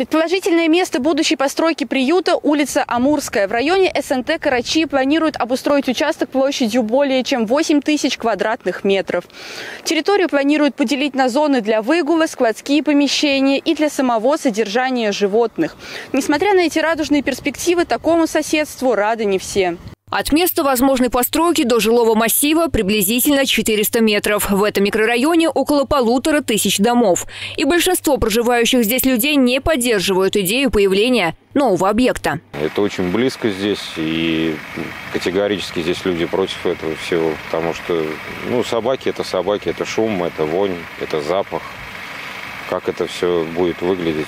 Предположительное место будущей постройки приюта – улица Амурская. В районе СНТ Карачи планируют обустроить участок площадью более чем 8 тысяч квадратных метров. Территорию планируют поделить на зоны для выгула, складские помещения и для самого содержания животных. Несмотря на эти радужные перспективы, такому соседству рады не все. От места возможной постройки до жилого массива приблизительно 400 метров. В этом микрорайоне около 1500 домов. И большинство проживающих здесь людей не поддерживают идею появления нового объекта. Это очень близко здесь, и категорически здесь люди против этого всего. Потому что собаки, это шум, это вонь, это запах. Как это все будет выглядеть,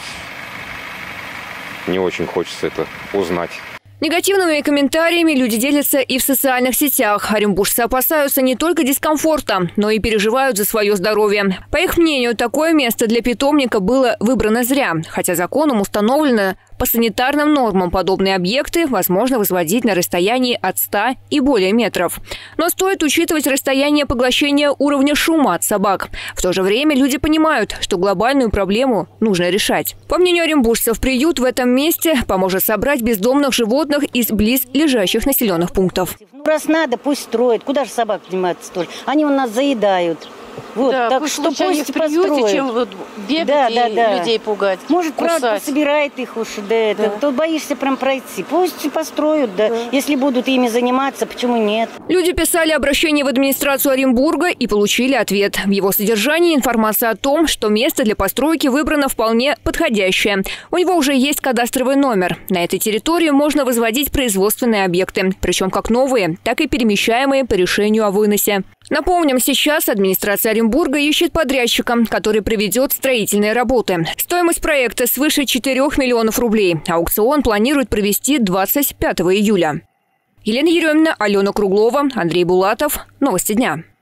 не очень хочется это узнать. Негативными комментариями люди делятся и в социальных сетях. Оренбуржцы опасаются не только дискомфорта, но и переживают за свое здоровье. По их мнению, такое место для питомника было выбрано зря, хотя законом установлено, по санитарным нормам подобные объекты возможно возводить на расстоянии от 100 и более метров. Но стоит учитывать расстояние поглощения уровня шума от собак. В то же время люди понимают, что глобальную проблему нужно решать. По мнению оренбуржцев, приют в этом месте поможет собрать бездомных животных из близлежащих населенных пунктов. Раз надо, пусть строят. Куда же собак заниматься столь? Они у нас заедают. Вот, да, так что пусть в приюте, построят. чем бегать и людей пугать. Может, правда, собирает их уж, то боишься прям пройти. Пусть построят, Если будут ими заниматься, почему нет? Люди писали обращение в администрацию Оренбурга и получили ответ. В его содержании информация о том, что место для постройки выбрано вполне подходящее. У него уже есть кадастровый номер. На этой территории можно возводить производственные объекты, причем как новые, так и перемещаемые по решению о выносе. Напомним, сейчас администрация Оренбурга ищет подрядчика, который проведет строительные работы. Стоимость проекта свыше 4 миллионов рублей. Аукцион планируют провести 25 июля. Елена Еремина, Алена Круглова, Андрей Булатов. Новости дня.